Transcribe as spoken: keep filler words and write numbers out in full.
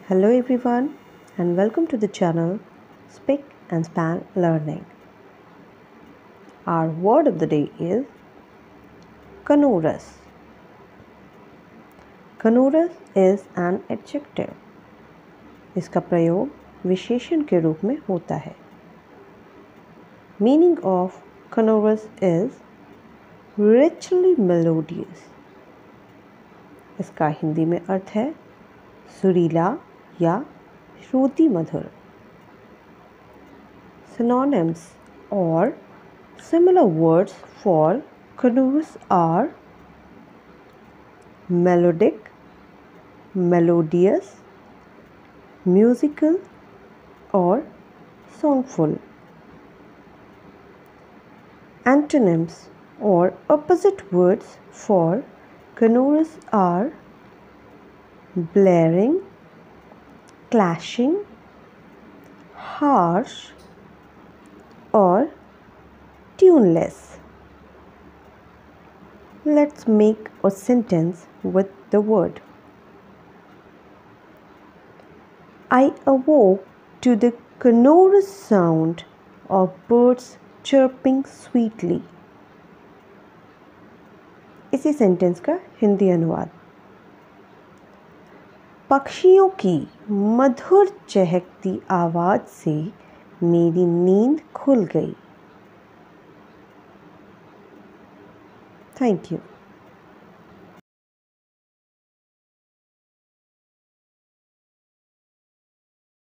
Hello everyone and welcome to the channel Speak and Span Learning. Our word of the day is Canorous. Canorous is an adjective. इसका प्रयोग विशेषण के रूप में होता है. Meaning of Canorous is richly melodious. इसका हिंदी में अर्थ है सुरीला या श्रुति मधुर. Synonyms or similar words for canorous are melodic, melodious, musical or songful. Antonyms or opposite words for canorous are blaring, clashing, harsh or tuneless. Let's make a sentence with the word. I awoke to the canorous sound of birds chirping sweetly. इसी sentence का हिंदी अनुवाद. पक्षियों की मधुर चहकती आवाज़ से मेरी नींद खुल गई. Thank you.